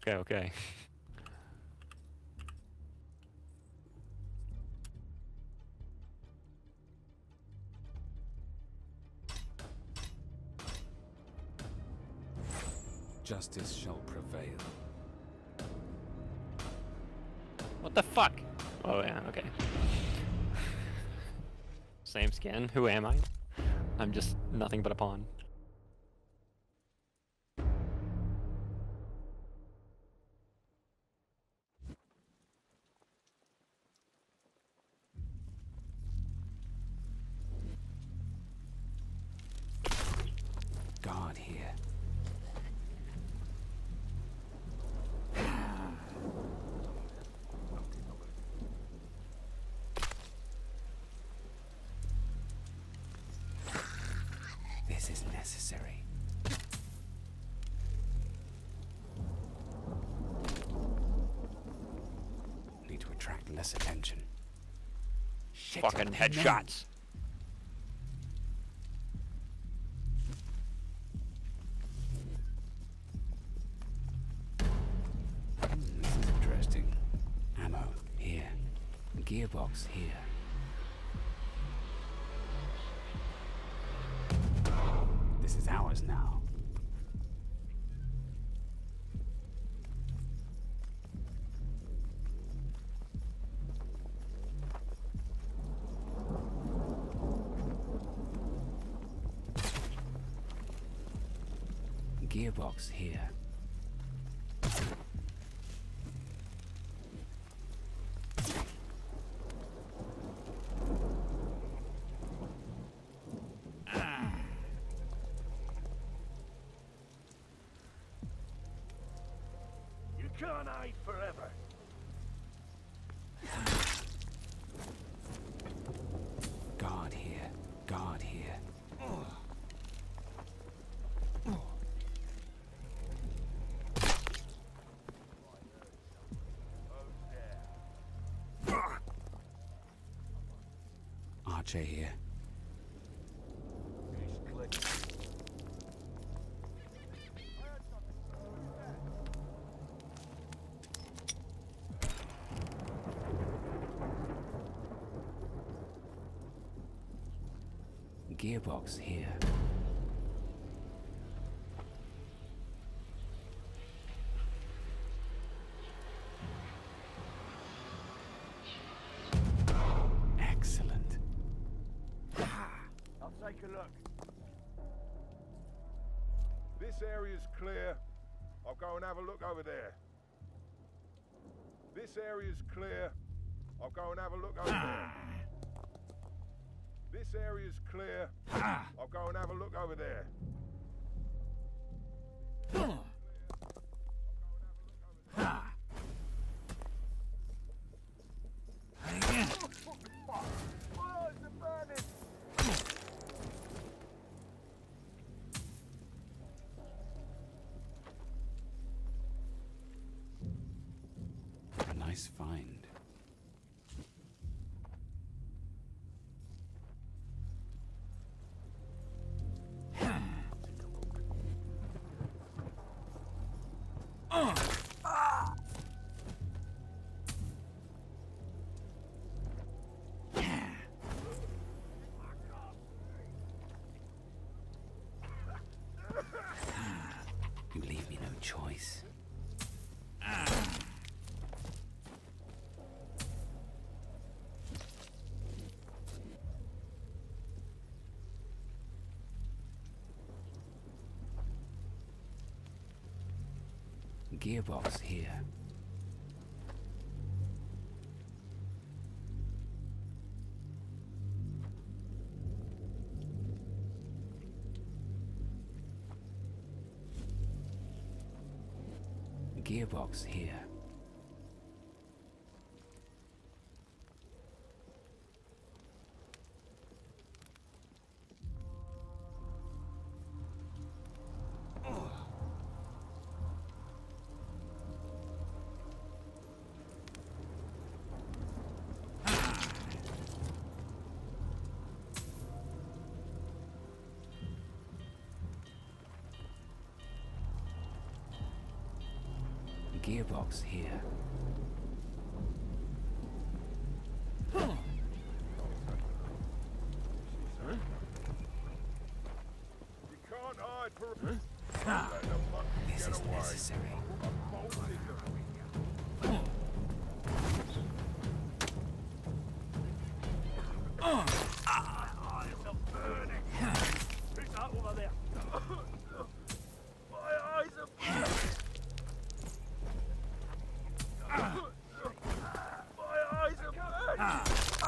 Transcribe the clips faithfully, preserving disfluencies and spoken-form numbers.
Okay, okay. Justice shall prevail. What the fuck? Oh yeah, okay. Same skin. Who am I? I'm just nothing but a pawn. Guard here. This is necessary. Need to attract less attention. Shit, Fucking no. headshots. Hmm, this is interesting. Ammo here. Gearbox here. This is ours now. Gearbox here. You can't hide forever. Guard here. Guard here. Archer here. Gearbox here. Excellent. I'll take a look. This area's clear. I'll go and have a look over there. This area's clear. I'll go and have a look over there. This area's clear. I'll go and have a look over there. Oh, it's burning. A nice find. You leave me no choice. Gearbox here. Gearbox here. Gearbox here. You can't hide for... Huh? Let the monkey This get is away. necessary. I'm bolted them. Eyes are burning. Who's that over there? My eyes are burning. My eyes are burning.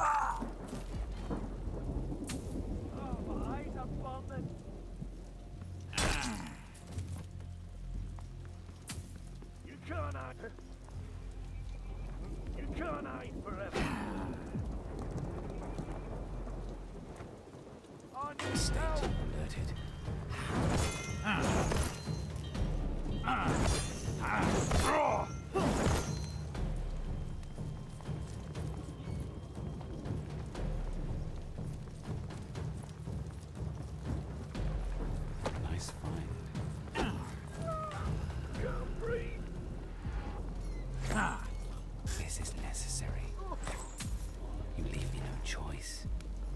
Oh, my eyes are burning. You can't hide. You can't hide forever. On your State snow. alerted. Nice find. Can't breathe. This is necessary. You leave me no choice.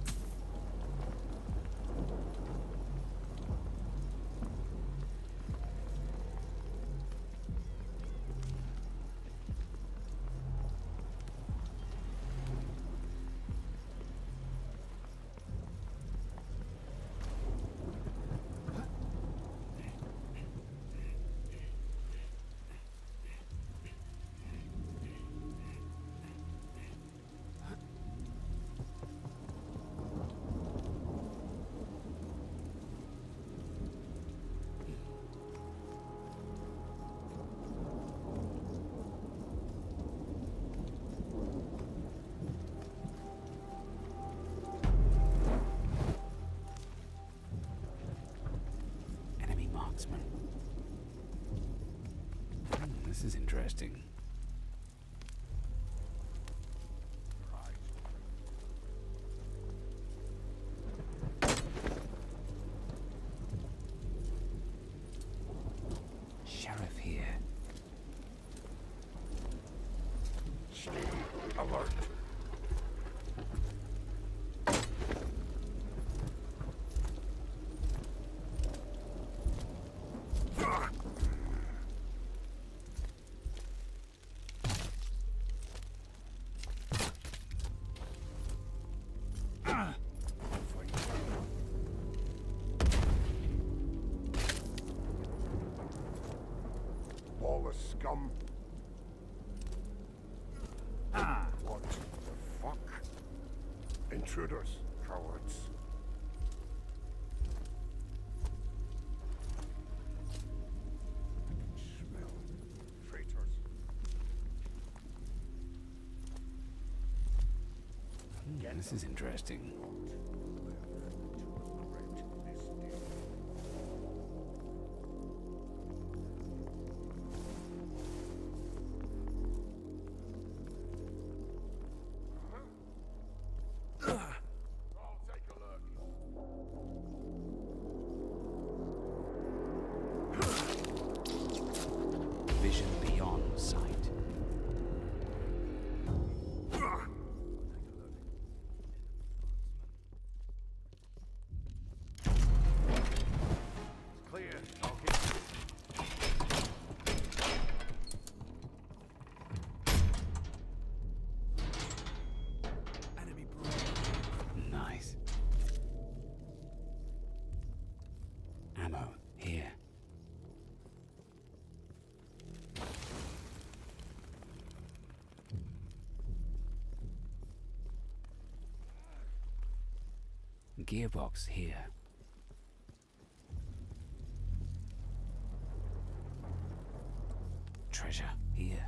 Enemy marksman. Hmm, this is interesting. Sheriff here. Stay alert. All the scum. What the fuck? Intruders, cowards. Smell. Traitors. Hmm, this is interesting. I'll take a look. Vision beyond sight. Clear. I'll get enemy breath. Nice. Ammo here. Gearbox here. Treasure here.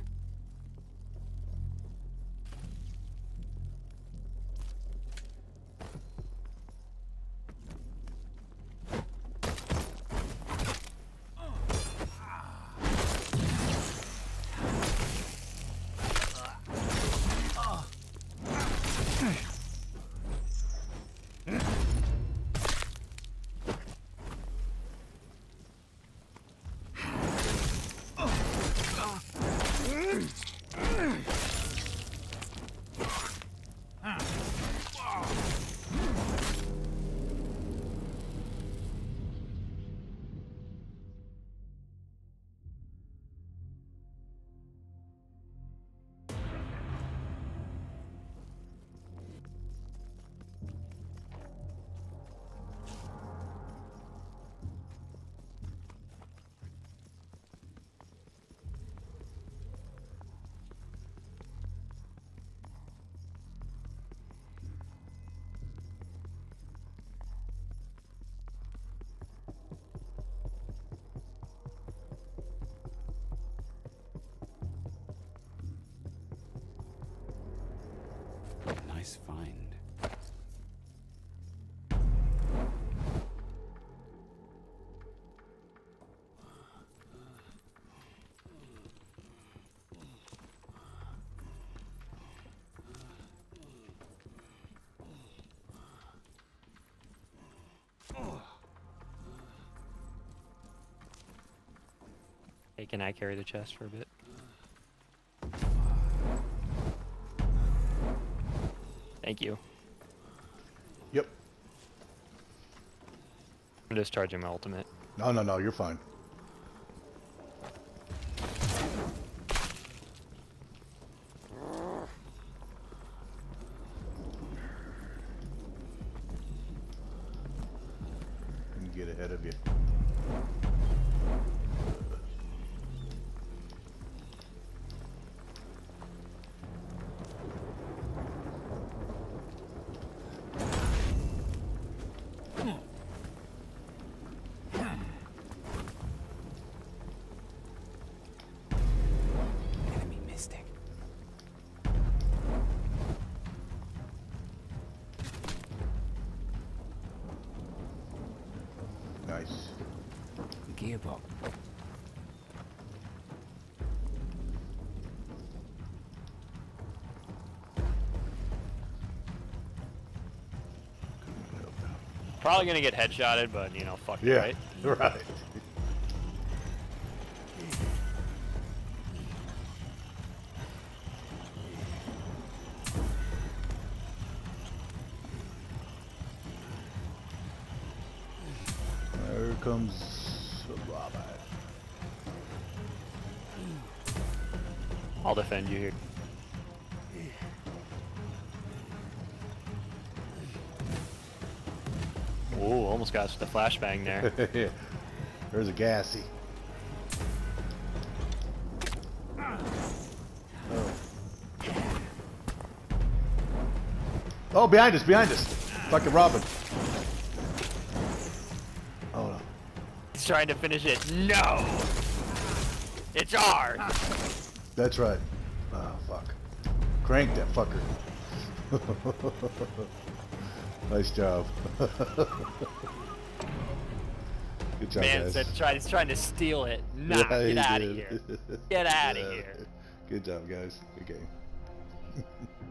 Nice find. Hey, can I carry the chest for a bit? Thank you. Yep. I'm discharging my ultimate. No, no, no, you're fine. Let me get ahead of you. Enemy mystic. Nice. Gearbox. Probably gonna get headshotted, but you know, fuck it, Yeah, right? right. There comes Robert. I'll defend you here. Ooh, almost got us with the flashbang there. Yeah. There's a gassy. Oh. Oh, behind us, behind us. Fucking Robin. Oh no. He's trying to finish it. No! It's ours! That's right. Oh fuck. Crank that fucker. Nice job. Good job, Man guys. said try, he's trying to steal it. Nah, Yeah, get he out of did. here. Get out of Yeah. here. Good job, guys. Good game.